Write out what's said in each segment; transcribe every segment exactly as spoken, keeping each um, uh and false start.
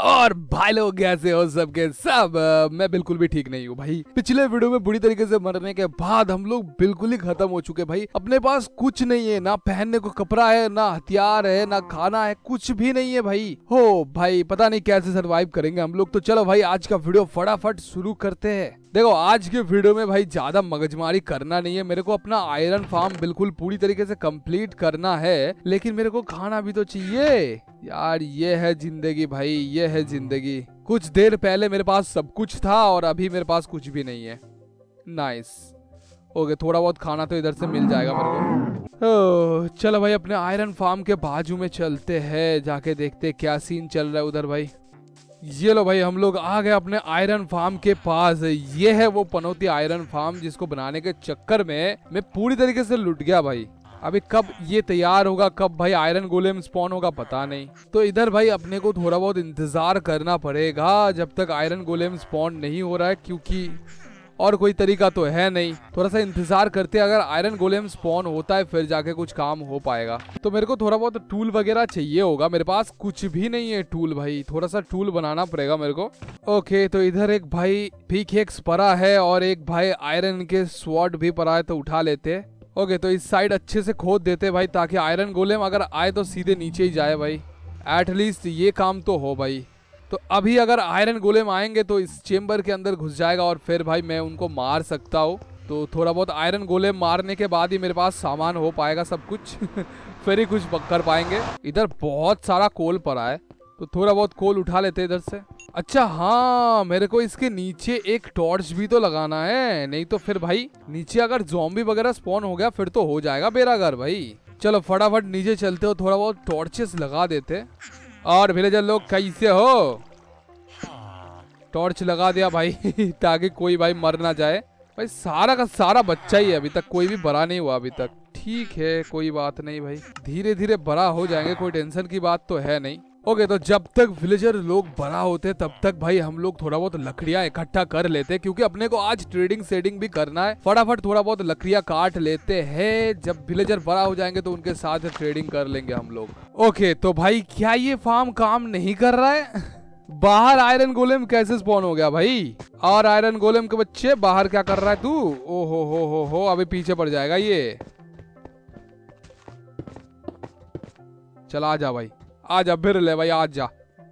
और भाई लोग कैसे हो सबके सब। uh, मैं बिल्कुल भी ठीक नहीं हूँ भाई। पिछले वीडियो में बुरी तरीके से मरने के बाद हम लोग बिल्कुल ही खत्म हो चुके भाई। अपने पास कुछ नहीं है, ना पहनने को कपड़ा है, ना हथियार है, ना खाना है, कुछ भी नहीं है भाई। हो भाई पता नहीं कैसे सरवाइव करेंगे हम लोग। तो चलो भाई आज का वीडियो फटाफट शुरू करते हैं। देखो आज के वीडियो में भाई ज्यादा मगजमारी करना नहीं है। मेरे को अपना आयरन फार्म बिल्कुल पूरी तरीके से कंप्लीट करना है, लेकिन मेरे को खाना भी तो चाहिए यार। ये है जिंदगी भाई, ये है जिंदगी। कुछ देर पहले मेरे पास सब कुछ था और अभी मेरे पास कुछ भी नहीं है। नाइस ओके, थोड़ा बहुत खाना तो इधर से मिल जाएगा मेरे को। ओह चलो भाई अपने आयरन फार्म के बाजू में चलते हैं, जाके देखते क्या सीन चल रहा है उधर भाई। ये लो भाई हम लोग आ गए अपने आयरन फार्म के पास। ये है वो पनौती आयरन फार्म जिसको बनाने के चक्कर में मैं पूरी तरीके से लुट गया भाई। अभी कब ये तैयार होगा, कब भाई आयरन गोलेम स्पॉन होगा पता नहीं। तो इधर भाई अपने को थोड़ा बहुत इंतजार करना पड़ेगा जब तक आयरन गोलेम स्पॉन नहीं हो रहा है, क्योंकि और कोई तरीका तो है नहीं। थोड़ा सा इंतजार करते, अगर आयरन गोलेम स्पॉन होता है फिर जाके कुछ काम हो पाएगा। तो मेरे को थोड़ा बहुत टूल वगैरह चाहिए होगा। मेरे पास कुछ भी नहीं है टूल भाई, थोड़ा सा टूल बनाना पड़ेगा मेरे को। ओके तो इधर एक भाई पिकैक्स पड़ा है और एक भाई आयरन के स्वॉर्ड भी पड़ा है, तो उठा लेते। ओके तो इस साइड अच्छे से खोद देते भाई, ताकि आयरन गोलेम अगर आए तो सीधे नीचे ही जाए भाई। एटलीस्ट ये काम तो हो भाई। तो अभी अगर आयरन गोलेम आएंगे तो इस चेम्बर के अंदर घुस जाएगा और फिर भाई मैं उनको मार सकता हूँ। तो थोड़ा बहुत आयरन गोलेम मारने के बाद ही मेरे पास सामान हो पाएगा सब कुछ फिर ही कुछ कर पाएंगे। इधर बहुत सारा कोल पड़ा है, तो थोड़ा बहुत कोल उठा लेते इधर से। अच्छा हाँ, मेरे को इसके नीचे एक टॉर्च भी तो लगाना है, नहीं तो फिर भाई नीचे अगर ज़ॉम्बी वगैरह स्पॉन हो गया फिर तो हो जाएगा मेरा घर भाई। चलो फटाफट नीचे चलते हो, थोड़ा बहुत टॉर्चेस लगा देते। और विलेजर लोग कैसे हो? टॉर्च लगा दिया भाई ताकि कोई भाई मर ना जाए भाई। सारा का सारा बच्चा ही है, अभी तक कोई भी बड़ा नहीं हुआ अभी तक। ठीक है कोई बात नहीं भाई, धीरे धीरे बड़ा हो जाएंगे, कोई टेंशन की बात तो है नहीं। ओके तो जब तक विलेजर लोग बड़ा होते तब तक भाई हम लोग थोड़ा बहुत लकड़ियां इकट्ठा कर लेते, क्योंकि अपने को आज ट्रेडिंग सेडिंग भी करना है। फटाफट थोड़ा बहुत लकड़ियां काट लेते हैं, जब विलेजर बड़ा हो जाएंगे तो उनके साथ ट्रेडिंग कर लेंगे हम लोग। ओके तो भाई क्या ये फार्म काम नहीं कर रहा है? बाहर आयरन गोलेम कैसे स्पॉन हो गया भाई? और आयरन गोलेम के बच्चे बाहर क्या कर रहा है तू? ओ हो हो हो हो अभी पीछे पड़ जाएगा ये। चल आ जा भाई, आ जा फिर ले भाई, आ जा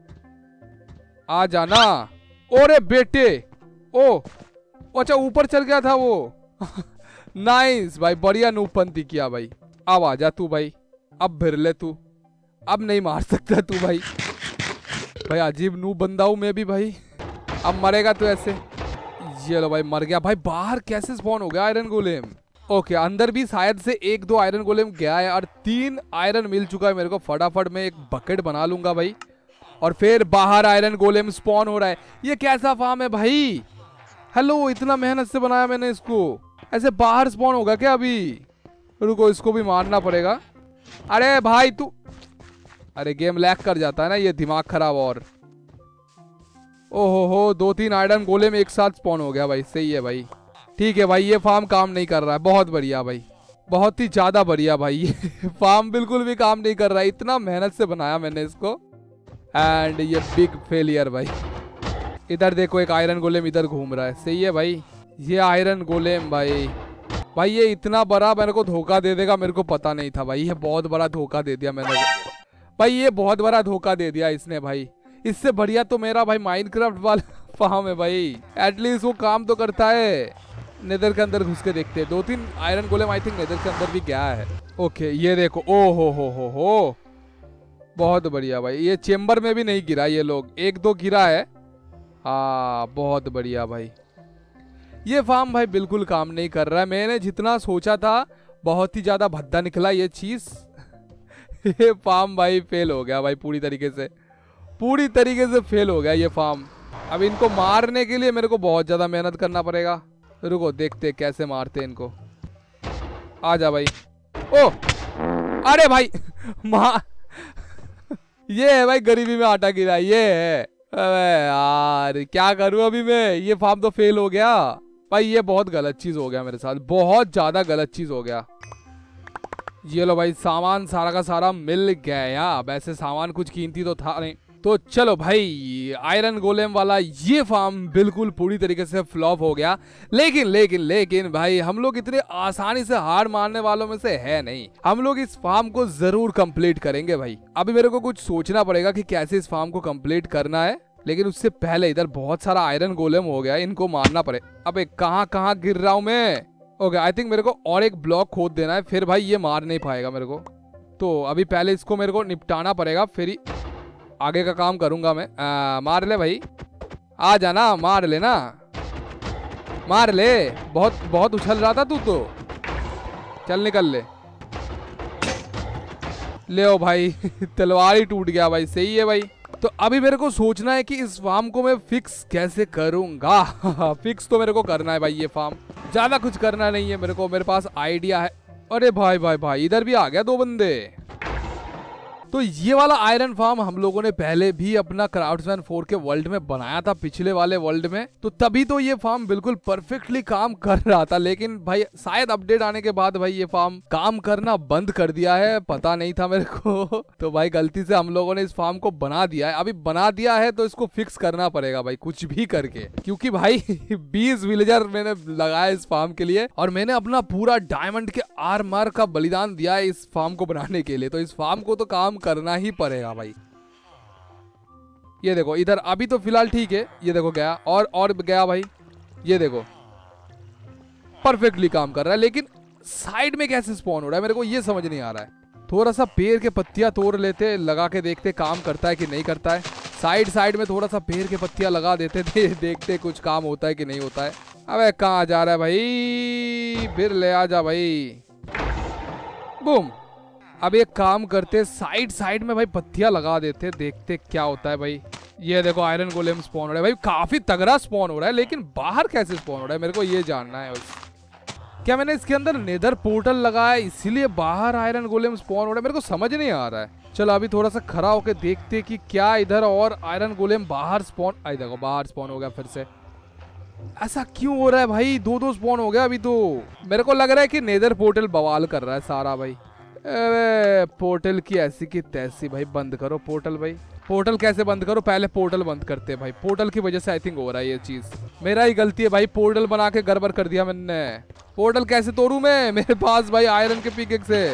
आ जा ना। ओरे बेटे, ओ अच्छा ऊपर चल गया था वो नाइस भाई, बढ़िया नूपंती किया भाई। अब आ जा तू भाई, अब फिर ले तू, अब नहीं मार सकता तू भाई। भाई अजीब नू बंदा हूं मैं भी भाई, अब मरेगा तो ऐसे। ये लो भाई मर गया भाई। बाहर कैसे स्पॉन हो गया आयरन गोलेम? ओके अंदर भी शायद से एक दो आयरन गोलेम गया है और तीन आयरन मिल चुका है मेरे को। फटाफट मैं एक बकेट बना लूंगा भाई, और फिर बाहर आयरन गोलेम स्पॉन हो रहा है। ये कैसा फार्म है भाई? हेलो, इतना मेहनत से बनाया मैंने इसको, ऐसे बाहर स्पॉन होगा क्या अभी? रुको इसको भी मारना पड़ेगा। अरे भाई तू, अरे गेम लैग कर जाता है ना ये, दिमाग खराब। और ओहो हो दो तीन आयरन गोलेम एक साथ स्पॉन हो गया भाई। सही है भाई, ठीक है भाई। ये फार्म काम नहीं कर रहा है, बहुत बढ़िया भाई, बहुत ही ज्यादा बढ़िया भाई। ये फार्म बिल्कुल भी काम नहीं कर रहा है, इतना मेहनत से बनाया मैंने इसको, एंड ये बिग फेलियर भाई। इधर देखो एक आयरन गोलेम इधर घूम रहा है। सही है भाई, ये आयरन गोलेम भाई भाई ये इतना बड़ा मेरे को धोखा दे देगा मेरे को पता नहीं था भाई। ये बहुत बड़ा धोखा दे दिया मैंने भाई, ये बहुत बड़ा धोखा दे दिया इसने भाई। इससे बढ़िया तो मेरा भाई माइनक्राफ्ट वाला फार्म है भाई, एटलीस्ट वो काम तो करता है। नेदर के अंदर घुस के देखते हैं, दो तीन iron golem I think nether के अंदर भी गया है। ओके ये देखो, ओ हो हो हो हो बहुत बढ़िया भाई। ये चेम्बर में भी नहीं गिरा ये लोग, एक दो गिरा है। हाँ बहुत बढ़िया भाई। ये फार्म भाई बिल्कुल काम नहीं कर रहा है, मैंने जितना सोचा था बहुत ही ज्यादा भद्दा निकला ये चीज। ये फार्म भाई फेल हो गया भाई, पूरी तरीके से पूरी तरीके से फेल हो गया ये फार्म। अब इनको मारने के लिए मेरे को बहुत ज्यादा मेहनत करना पड़ेगा। रुको देखते कैसे मारते इनको। आ जा भाई। ओ अरे भाई मार ये है भाई, गरीबी में आटा गिरा ये है। अबे यार क्या करूं अभी मैं, ये फार्म तो फेल हो गया भाई। ये बहुत गलत चीज हो गया मेरे साथ, बहुत ज्यादा गलत चीज हो गया। ये लो भाई सामान सारा का सारा मिल गया। वैसे सामान कुछ कीमती तो था नहीं, तो चलो भाई, आयरन गोलेम वाला ये फार्म बिल्कुल पूरी तरीके से फ्लॉप हो गया। लेकिन लेकिन लेकिन भाई हम लोग इतने आसानी से हार मारने वालों में से है नहीं। हम लोग इस फार्म को जरूर कंप्लीट करेंगे भाई। अभी मेरे को कुछ सोचना पड़ेगा कि कैसे इस फार्म को कंप्लीट करना है, लेकिन उससे पहले इधर बहुत सारा आयरन गोलेम हो गया, इनको मारना पड़े। अबे कहाँ कहाँ गिर रहा हूँ मैं। ओके, आई थिंक मेरे को और एक ब्लॉक खोद देना है, फिर भाई ये मार नहीं पाएगा मेरे को। तो अभी पहले इसको मेरे को निपटाना पड़ेगा, फिर ही आगे का काम करूंगा मैं। आ, मार ले भाई, आ जाना, मार ले ना, मार ले। बहुत बहुत उछल रहा था तू तो, चल निकल ले। ले ओ भाई तलवार ही टूट गया भाई। सही है भाई। तो अभी मेरे को सोचना है कि इस फार्म को मैं फिक्स कैसे करूंगा। फिक्स तो मेरे को करना है भाई ये फार्म, ज्यादा कुछ करना नहीं है मेरे को। मेरे पास आइडिया है। अरे भाई भाई भाई, इधर भी आ गया दो बंदे। तो ये वाला आयरन फार्म हम लोगों ने पहले भी अपना क्राफ्ट्समैन फोर के वर्ल्ड में बनाया था, पिछले वाले वर्ल्ड में। तो तभी तो ये फार्म बिल्कुल परफेक्टली काम कर रहा था। लेकिन भाई शायद अपडेट आने के बाद भाई ये फार्म काम करना बंद कर दिया है, पता नहीं था मेरे को। तो भाई गलती से हम लोगों ने इस फार्म को बना दिया है। अभी बना दिया है तो इसको फिक्स करना पड़ेगा भाई, कुछ भी करके। क्योंकि भाई बीस विलेजर मैंने लगाया इस फार्म के लिए, और मैंने अपना पूरा डायमंड के आर्मर का बलिदान दिया है इस फार्म को बनाने के लिए। तो इस फार्म को तो काम करना ही पड़ेगा भाई। ये देखो इधर अभी तो फिलहाल ठीक है। ये देखो गया और और गया भाई। ये देखो परफेक्टली काम कर रहा है। लेकिन साइड में कैसे स्पॉन हो रहा है मेरे को ये समझ नहीं आ रहा है। थोड़ा सा पेड़ के पत्तियां तोड़ लेते, लगा के देखते काम करता है कि नहीं करता है। साइड साइड में थोड़ा सा पेड़ के पत्तियां लगा देते थे, देखते कुछ काम होता है कि नहीं होता है। अबे कहाँ जा रहा है भाई, फिर ले आ जा भाई। बूम। अब एक काम करते, साइड साइड में भाई पत्तियां लगा देते, देखते क्या होता है भाई। ये देखो आयरन गोलेम स्पॉन हो रहा है भाई, काफी तगड़ा स्पॉन हो रहा है। लेकिन बाहर कैसे स्पॉन हो रहा है मेरे को ये जानना है। क्या मैंने इसके अंदर नेदर पोर्टल लगाया इसीलिए बाहर आयरन गोलेम स्पॉन हो रहा है? मेरे को समझ नहीं आ रहा है। चलो अभी थोड़ा सा खड़ा होके देखते कि क्या इधर और आयरन गोलेम बाहर स्पॉन। आई देखो बाहर स्पॉन हो गया फिर से। ऐसा क्यों हो रहा है भाई, दो दो स्पॉन हो गया अभी तो। मेरे को लग रहा है कि नेदर पोर्टल बवाल कर रहा है सारा भाई। अरे पोर्टल की ऐसी की तैसी भाई, बंद करो पोर्टल भाई। पोर्टल कैसे बंद करो, पहले पोर्टल बंद करते भाई। पोर्टल की वजह से आई थिंक हो रहा है ये चीज, मेरा ही गलती है भाई। पोर्टल बना के गड़बड़ कर दिया मैंने। पोर्टल कैसे तोड़ू मैं, मेरे पास भाई आयरन के पिकेक्स है।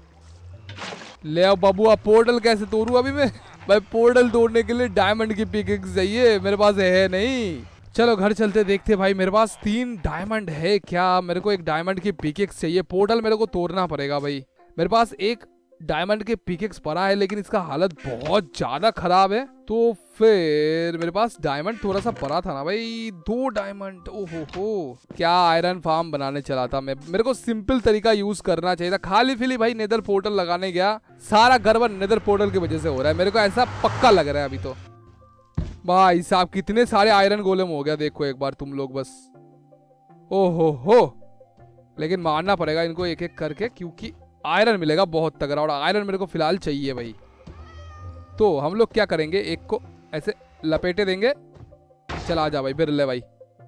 ले आओ बबुआ, पोर्टल कैसे तोड़ू अभी मैं भाई। पोर्टल तोड़ने के लिए डायमंड की पिकेक्स चाहिए, मेरे पास है नहीं। चलो घर चलते देखते भाई। मेरे पास तीन डायमंड है क्या, मेरे को एक डायमंड की पिकेक्स चाहिए। पोर्टल मेरे को तोड़ना पड़ेगा भाई। मेरे पास एक डायमंड के पिकेक्स पड़ा है, लेकिन इसका हालत बहुत ज्यादा खराब है। तो फिर मेरे पास डायमंड थोड़ा सा पड़ा था ना भाई, दो डायमंड। ओहो हो, क्या आयरन फार्म बनाने चला था मैं। मेरे को सिंपल तरीका यूज करना चाहिए था। खाली फिली भाई नेदर पोर्टल लगाने गया, सारा गड़बड़ नेदर पोर्टल की वजह से हो रहा है। मेरे को ऐसा पक्का लग रहा है अभी तो। भाई साहब कितने सारे आयरन गोलेम हो गया, देखो एक बार तुम लोग बस। ओहो हो, लेकिन मारना पड़ेगा इनको एक एक करके, क्योंकि आयरन मिलेगा बहुत तगड़ा, और आयरन मेरे को फिलहाल चाहिए भाई। तो हम लोग क्या करेंगे, एक को ऐसे लपेटे देंगे। चला जा भाई, बिरले भाई।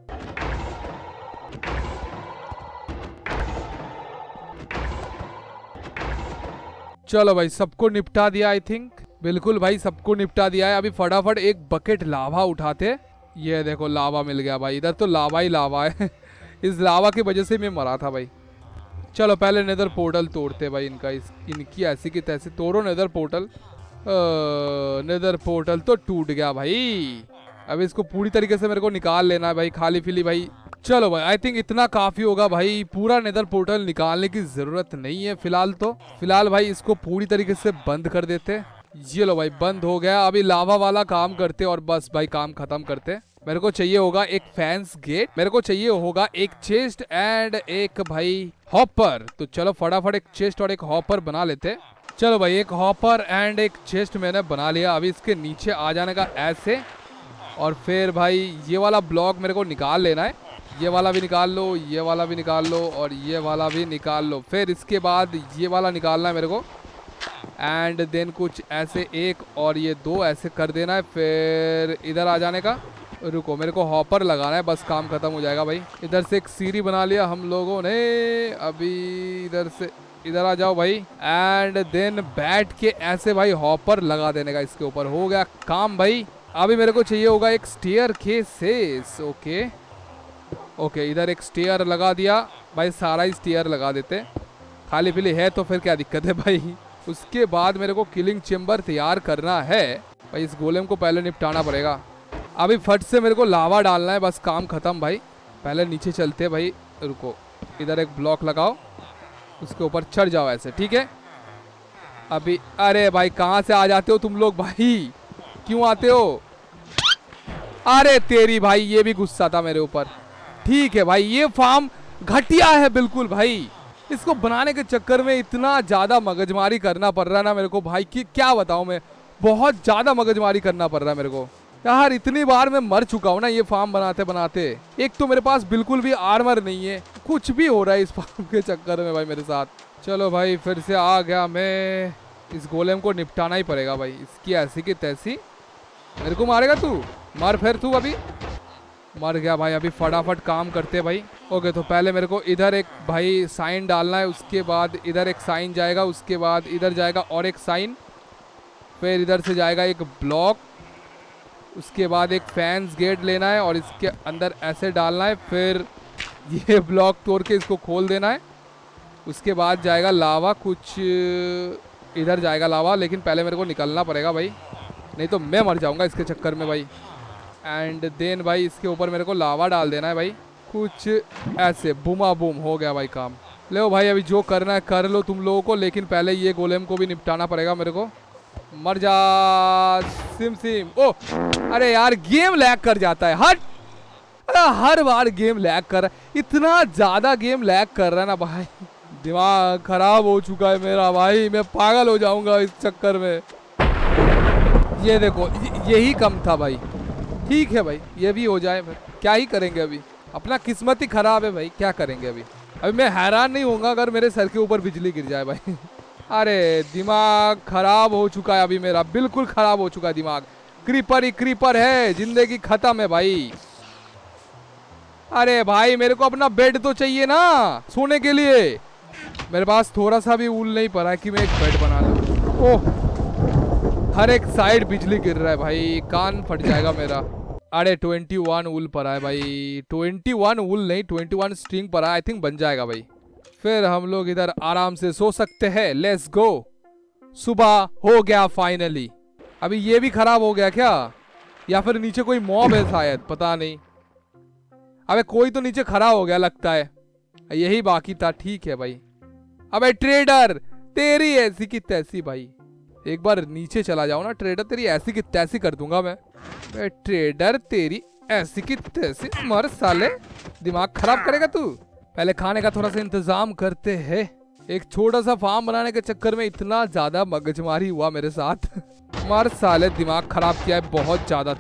चलो भाई सबको निपटा दिया आई थिंक। बिल्कुल भाई सबको निपटा दिया है। अभी फटाफट एक बकेट लावा उठाते। ये देखो लावा मिल गया भाई, इधर तो लावा ही लावा है। इस लावा की वजह से मैं मरा था भाई। चलो पहले नेदर पोर्टल तोड़ते भाई इनका, इस इनकी ऐसी की तैसी। तोड़ो नेदर पोर्टल। नेदर पोर्टल तो टूट गया भाई। अब इसको पूरी तरीके से मेरे को निकाल लेना है भाई, खाली फिली भाई। चलो भाई आई थिंक इतना काफी होगा भाई। पूरा नेदर पोर्टल निकालने की जरूरत नहीं है फिलहाल। तो फिलहाल भाई इसको पूरी तरीके से बंद कर देते। ये लो भाई बंद हो गया। अभी लावा वाला काम करते और बस भाई काम खत्म करते। मेरे को चाहिए होगा एक फैंस गेट, मेरे को चाहिए होगा एक चेस्ट एंड एक भाई हॉपर। तो चलो फटाफट एक चेस्ट और एक हॉपर बना लेते। चलो भाई एक हॉपर एंड एक चेस्ट मैंने बना लिया। अभी इसके नीचे आ जाने का ऐसे, और फिर भाई ये वाला ब्लॉक मेरे को निकाल लेना है। ये वाला भी निकाल लो, ये वाला भी निकाल लो, और ये वाला भी निकाल लो। फिर इसके बाद ये वाला निकालना है मेरे को, एंड देन कुछ ऐसे एक और ये दो ऐसे कर देना है। फिर इधर आ जाने का। रुको मेरे को हॉपर लगाना है, बस काम खत्म हो जाएगा भाई। इधर से एक सीढ़ी बना लिया हम लोगों ने। अभी इधर से इधर आ जाओ भाई। एंड देन बैठ के ऐसे भाई हॉपर लगा देने का इसके ऊपर। हो गया काम भाई। अभी मेरे को चाहिए होगा एक स्टेयर केसेस। ओके ओके, इधर एक स्टेयर लगा दिया भाई, सारा ही स्टेयर लगा देते। खाली पीली है तो फिर क्या दिक्कत है भाई। उसके बाद मेरे को किलिंग चेम्बर तैयार करना है भाई। इस गोलेम को पहले निपटाना पड़ेगा। अभी फट से मेरे को लावा डालना है, बस काम खत्म भाई। पहले नीचे चलते भाई। रुको, इधर एक ब्लॉक लगाओ, उसके ऊपर चढ़ जाओ ऐसे, ठीक है। अभी अरे भाई कहाँ से आ जाते हो तुम लोग भाई, क्यों आते हो? अरे तेरी भाई, ये भी गुस्सा था मेरे ऊपर। ठीक है भाई, ये फार्म घटिया है बिल्कुल भाई। इसको बनाने के चक्कर में इतना ज्यादा मगजमारी करना पड़ रहा है ना मेरे को भाई कि क्या बताऊं मैं। बहुत ज्यादा मगजमारी करना पड़ रहा है मेरे को यार। इतनी बार मैं मर चुका हूं ना ये फार्म बनाते बनाते। एक तो मेरे पास बिल्कुल भी आर्मर नहीं है, कुछ भी हो रहा है इस फार्म के चक्कर में भाई मेरे साथ। चलो भाई फिर से आ गया मैं। इस गोलेम को निपटाना ही पड़ेगा भाई। इसकी ऐसी की तैसी। मेरे को मारेगा तू? मार फिर तू। अभी मर गया भाई। अभी फटाफट काम करते भाई। ओके, तो पहले मेरे को इधर एक भाई साइन डालना है, उसके बाद इधर एक साइन जाएगा, उसके बाद इधर जाएगा और एक साइन, फिर इधर से जाएगा एक ब्लॉक, उसके बाद एक फैंस गेट लेना है और इसके अंदर ऐसे डालना है, फिर ये ब्लॉक तोड़ के इसको खोल देना है। उसके बाद जाएगा लावा, कुछ इधर जाएगा लावा, लेकिन पहले मेरे को निकलना पड़ेगा भाई, नहीं तो मैं मर जाऊंगा इसके चक्कर में भाई। एंड देन भाई इसके ऊपर मेरे को लावा डाल देना है भाई, कुछ ऐसे। बुमा बुम, हो गया भाई काम। ले भाई, अभी जो करना है कर लो तुम लोगों को, लेकिन पहले ये गोलेम को भी निपटाना पड़ेगा मेरे को। मर जा सिम सिम। ओ अरे यार, गेम लैग कर जाता है। हट, अरे हर बार गेम लैग कर रहा है, इतना ज्यादा गेम लैग कर रहा है ना भाई, दिमाग खराब हो चुका है मेरा भाई। मैं पागल हो जाऊंगा इस चक्कर में। ये देखो, यही कम था भाई। ठीक है भाई, ये भी हो जाए, फिर क्या ही करेंगे। अभी अपना किस्मत ही खराब है भाई, क्या करेंगे अभी। अभी मैं हैरान नहीं होऊंगा अगर मेरे सर के ऊपर बिजली गिर जाए भाई। अरे दिमाग खराब हो चुका है अभी मेरा, बिल्कुल खराब हो चुका है दिमाग। क्रीपर ही क्रीपर है, जिंदगी खत्म है भाई। अरे भाई मेरे को अपना बेड तो चाहिए ना सोने के लिए। मेरे पास थोड़ा सा भी ऊल नहीं पड़ा है कि मैं एक बेड बना लूं। ओह, हर एक साइड बिजली गिर रहा है भाई, कान फट जाएगा मेरा। अरे ट्वेंटी वन ऊल पड़ा है भाई, ट्वेंटी वन ऊल नहीं, ट्वेंटी वन स्ट्रिंग पड़ा है। आई थिंक बन जाएगा भाई, फिर हम लोग इधर आराम से सो सकते हैं। Let's go. सुबह हो गया फाइनली। अभी ये भी खराब हो गया क्या, या फिर नीचे कोई मॉब है शायद, पता नहीं। अबे कोई तो नीचे खड़ा हो गया लगता है, यही बाकी था। ठीक है भाई। अबे ट्रेडर, तेरी ऐसी की तैसी भाई। एक बार नीचे चला जाओ ना ट्रेडर, तेरी ऐसी की तैसी कर दूंगा मैं। बे ट्रेडर, तेरी ऐसी की तैसी। मर साले, दिमाग खराब करेगा तू। पहले खाने का थोड़ा सा इंतजाम करते हैं। एक छोटा सा फार्म बनाने के चक्कर में इतना ज्यादा मगजमारी हुआ मेरे साथ। मर साले, दिमाग खराब किया है बहुत ज्यादा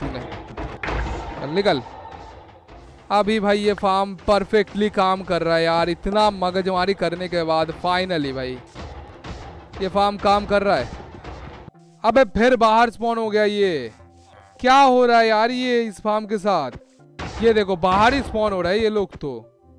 तूने। निकल। अभी भाई ये फार्म परफेक्टली काम कर रहा है यार, इतना मगजमारी करने के बाद फाइनली भाई ये फार्म काम कर रहा है। अबे फिर बाहर स्पॉन हो गया, ये क्या हो रहा है यार ये इस फार्म के साथ। ये देखो बाहर ही स्पॉन हो रहा है ये लोग, तो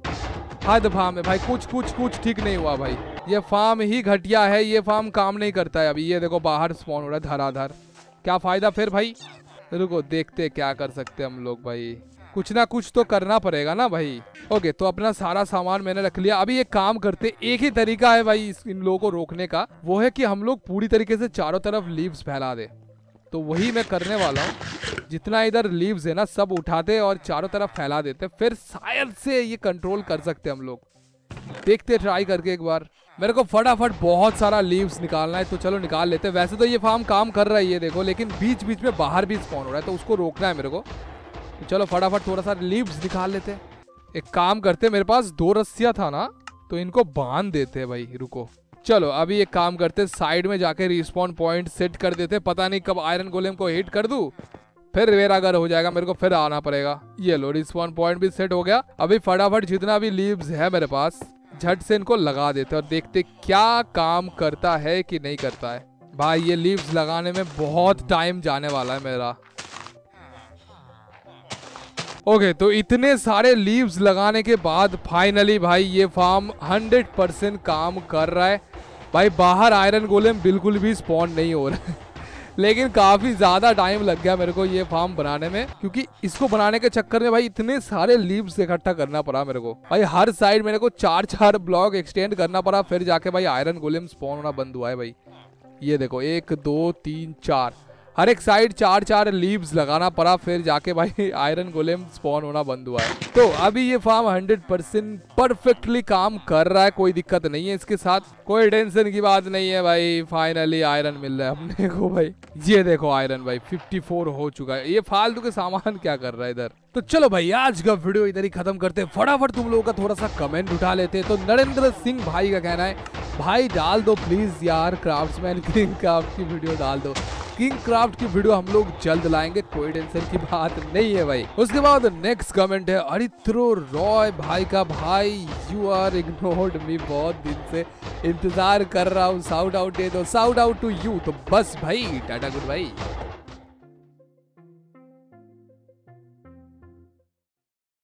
हद फार्म है भाई। कुछ कुछ कुछ ठीक नहीं हुआ भाई, ये फार्म ही घटिया है, ये फार्म काम नहीं करता है अभी। ये देखो बाहर स्पॉन हो रहा है धराधर, क्या फायदा फिर भाई। रुको देखते क्या कर सकते हम लोग भाई, कुछ ना कुछ तो करना पड़ेगा ना भाई। ओके, तो अपना सारा सामान मैंने रख लिया। अभी एक काम करते, एक ही तरीका है भाई इस इन लोगों को रोकने का, वो है कि हम लोग पूरी तरीके से चारों तरफ लीव्स फैला दे। तो वही मैं करने वाला हूँ। जितना इधर लीव्स है ना सब उठाते और चारों तरफ फैला देते, फिर शायद से ये कंट्रोल कर सकते हम लोग। देखते ट्राई करके एक बार। मेरे को फटाफट बहुत सारा लीव्स निकालना है, तो चलो निकाल लेते। वैसे तो ये फार्म काम कर रहा है ये देखो, लेकिन बीच बीच में बाहर भी स्पॉन हो रहा है, तो उसको रोकना है मेरे को। तो चलो फटाफट थोड़ा सा लीव्स निकाल लेते। एक काम करते, मेरे पास दो रस्सियां था ना, तो इनको बांध देते भाई। रुको, चलो अभी एक काम करते, साइड में जाके रिस्पॉन पॉइंट सेट कर देते। पता नहीं कब आयरन गोलेम को हिट कर दूं, फिर मेरा घर हो जाएगा, मेरे को फिर आना पड़ेगा। ये लो, रिस्पॉन पॉइंट भी सेट हो गया। अभी फटाफट जितना भी लीव्स है मेरे पास, झट से इनको लगा देते और देखते क्या काम करता है कि नहीं करता है। भाई ये लीव्स लगाने में बहुत टाइम जाने वाला है मेरा। ओके okay, तो इतने सारे लीव्स लगाने के बाद फाइनली भाई ये फार्म हंड्रेड परसेंट काम कर रहा है। भाई बाहर आयरन गोलेम बिल्कुल भी स्पॉन नहीं हो रहा है लेकिन काफी ज्यादा टाइम लग गया मेरे को ये फार्म बनाने में, क्योंकि इसको बनाने के चक्कर में भाई इतने सारे लीव्स इकट्ठा करना पड़ा मेरे को। भाई हर साइड मेरे को चार चार ब्लॉक एक्सटेंड करना पड़ा, फिर जाके भाई आयरन गोलेम स्पॉन होना बंद हुआ है। भाई ये देखो एक दो तीन चार, हर एक साइड चार चार लीव्स लगाना पड़ा, फिर जाके भाई आयरन गोलेम स्पॉन होना बंद हुआ है। तो अभी ये फार्म हंड्रेड परसेंट परफेक्टली काम कर रहा है, कोई दिक्कत नहीं है इसके साथ, कोई टेंशन की बात नहीं है भाई। फाइनली आयरन मिल रहा है अपने को भाई। ये देखो आयरन भाई चौवन हो चुका है। ये फालतू के सामान क्या कर रहा है इधर। तो चलो भाई आज का वीडियो इधर ही खत्म करते हैं, फटाफट तुम लोगों का थोड़ा सा कमेंट उठा लेते हैं। तो नरेंद्र सिंह भाई का कहना है भाई डाल दो प्लीज यार क्राफ्ट्समैन किंग क्राफ्ट की वीडियो डाल दो। किंग क्राफ्ट की वीडियो हम लोग जल्द लाएंगे, कोई टेंशन की बात नहीं है भाई। उसके बाद नेक्स्ट कमेंट है अरित्रो रॉय भाई का, भाई यू आर इग्नोर्ड मी, बहुत दिन से इंतजार कर रहा हूँ, साउट आउट दे दो, साउट आउट टू यू। तो बस भाई टाटा गुड भाई।